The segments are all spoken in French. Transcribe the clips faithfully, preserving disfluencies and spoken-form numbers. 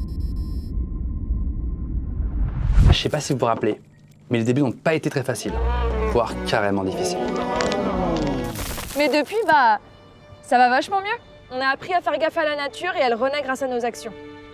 Je sais pas si vous vous rappelez, mais les débuts n'ont pas été très faciles, voire carrément difficiles. Mais depuis, bah, ça va vachement mieux. On a appris à faire gaffe à la nature et elle renaît grâce à nos actions.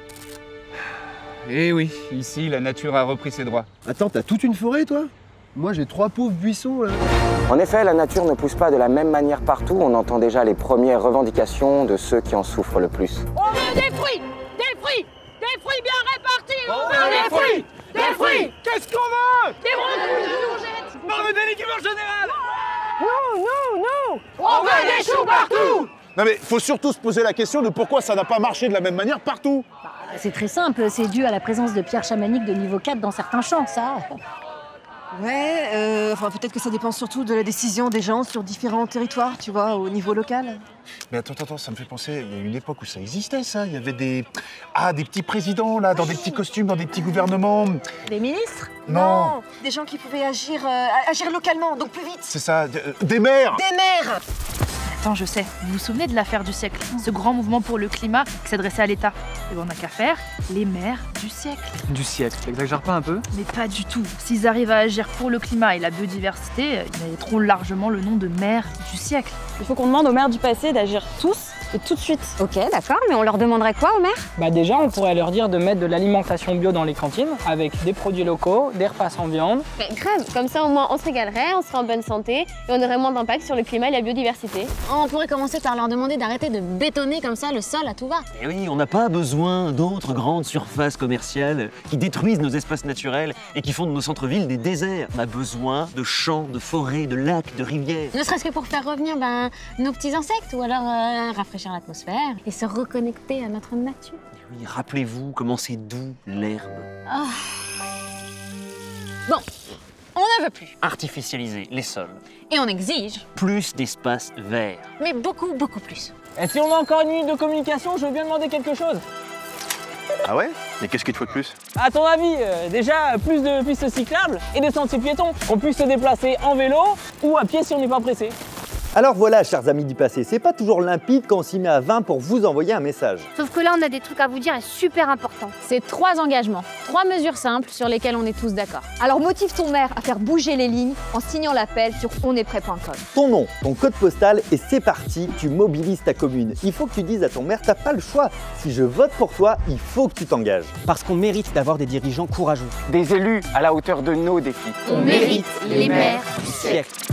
Eh oui, ici, la nature a repris ses droits. Attends, t'as toute une forêt, toi? Moi, j'ai trois pauvres buissons, là. En effet, la nature ne pousse pas de la même manière partout. On entend déjà les premières revendications de ceux qui en souffrent le plus. On veut des fruits! Des fruits! Des fruits bien répartis! On veut des fruits! Des fruits! Qu'est-ce qu'on veut? Des fruits! On veut des légumes en général! Non, non, non! On veut des choux partout! Non mais faut surtout se poser la question de pourquoi ça n'a pas marché de la même manière partout. C'est très simple, c'est dû à la présence de pierres chamaniques de niveau quatre dans certains champs, ça. Ouais, euh, enfin peut-être que ça dépend surtout de la décision des gens sur différents territoires, tu vois, au niveau local. Mais attends, attends, ça me fait penser, il y a une époque où ça existait ça, il y avait des... Ah, des petits présidents là, dans des petits costumes, dans des petits gouvernements. Des ministres? Non. Des gens qui pouvaient agir, euh, agir localement, donc plus vite. C'est ça, euh, des maires. Des maires. Attends, je sais. Vous vous souvenez de l'affaire du siècle? Ce grand mouvement pour le climat qui s'adressait à l'État. Et ben on n'a qu'à faire les maires du siècle. Du siècle, t'exagères pas un peu? Mais pas du tout. S'ils arrivent à agir pour le climat et la biodiversité, ils mériteront largement le nom de maires du siècle. Il faut qu'on demande aux maires du passé d'agir tous et tout de suite. Ok, d'accord, mais on leur demanderait quoi aux maires? Bah déjà, on pourrait leur dire de mettre de l'alimentation bio dans les cantines, avec des produits locaux, des repas sans viande. Mais grave, comme ça au moins on se régalerait, on serait en bonne santé et on aurait moins d'impact sur le climat et la biodiversité. On pourrait commencer par leur demander d'arrêter de bétonner comme ça le sol à tout va. Et oui, on n'a pas besoin d'autres grandes surfaces commerciales qui détruisent nos espaces naturels et qui font de nos centres-villes des déserts. On a besoin de champs, de forêts, de lacs, de rivières. Ne serait-ce que pour faire revenir ben, nos petits insectes ou alors euh, rafraîchir l'atmosphère et se reconnecter à notre nature. Et oui, rappelez-vous comment c'est doux l'herbe. Oh. Bon, on ne veut plus. Artificialiser les sols. Et on exige Plus d'espaces verts. mais beaucoup, beaucoup plus. Et si on a encore une minute de communication, je veux bien demander quelque chose. Ah ouais? Mais qu'est-ce qu'il te faut de plus? À ton avis, euh, déjà, plus de pistes cyclables et des sentiers piétons. On puisse se déplacer en vélo ou à pied si on n'est pas pressé. Alors voilà, chers amis du passé, c'est pas toujours limpide quand on s'y met à vingt pour vous envoyer un message. Sauf que là on a des trucs à vous dire et super importants. C'est trois engagements, trois mesures simples sur lesquelles on est tous d'accord. Alors motive ton maire à faire bouger les lignes en signant l'appel sur onestprêt point com. Ton nom, ton code postal et c'est parti, tu mobilises ta commune. Il faut que tu dises à ton maire, t'as pas le choix. Si je vote pour toi, il faut que tu t'engages. Parce qu'on mérite d'avoir des dirigeants courageux. Des élus à la hauteur de nos défis. On mérite les maires du siècle.